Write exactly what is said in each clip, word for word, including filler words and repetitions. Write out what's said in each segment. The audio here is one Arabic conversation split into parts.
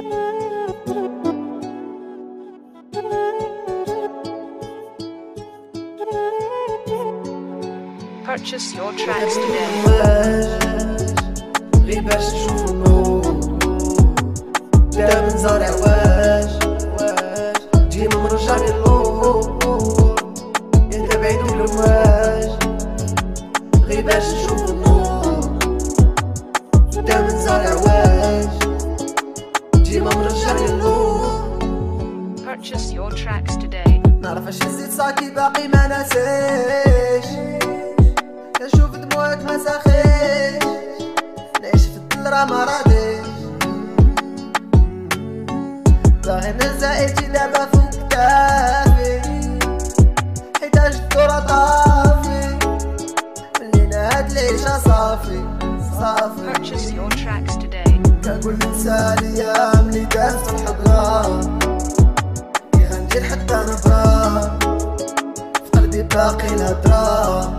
Purchase your tracks today. غير باش نشوف النور دا من زرع واش ديما مرجعني اللور انت بعيد والواش غير باش نشوف النور دا من زرع واش ديما مرجعني اللور. Purchase your tracks today. نعرف اش نزيد صاكي باقي ما ناسيش كنشوف دموعك ما ساخيش نعيش في الدل راه ما راضيش باغي نزايتي لعبة فوق كتافي حيتاش الدورة طافي ملينا هاد العيشة صافي صافي. Purchase your tracks today. كنقول ننسى الايام اللي دازت في الحضرة كي غندير حتى نبرة في قلبي باقي الهضرة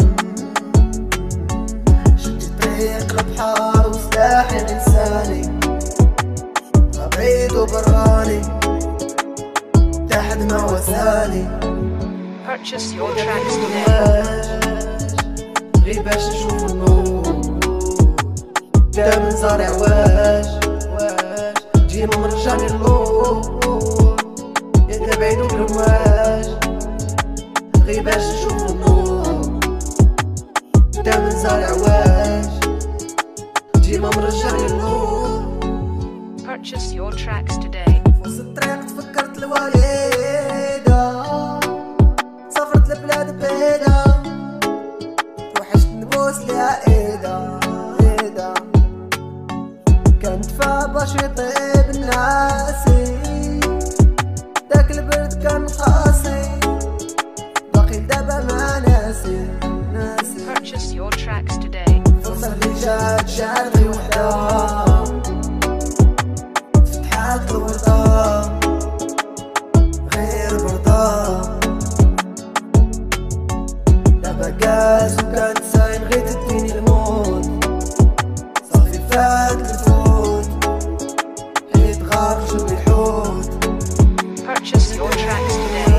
طريق البحر وسلاحي لساني بعيد وبراني تحت ما وساني. Purchase your tracks today. غير باش نشوف النور دا من زرع واش ديما مرجعني اللور انت بعيد وبالواش غير باش نشوف النور دا من زرع واش ديما مرجعني اللور. Purchase your tracks today. في وسط الطريق تفكرت الوالدة سافرت لبلاد بعيدة توحشت نبوس ليها ايدا ايدا كانت فيها باش يطيب الناسي داك البرد كان قاسي باقي لدابا ما ناسي ناسي. Purchase your tracks today. فرصة اللي جات جات غير وحدة فتحات الوردة غير برضا دابا كاس وكانت ساين غير تديني الموت صافي فات الفوت حيت غارق شوف الحوت. Purchase your tracks today.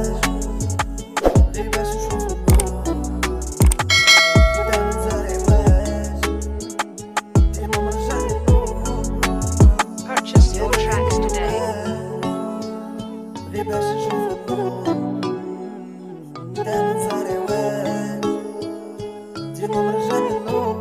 غير باش نشوف النور دا من زرع واش ديما مرجعني اللور. Purchase your tracks today. غير باش نشوف النور دا من زرع واش ديما مرجعني اللور.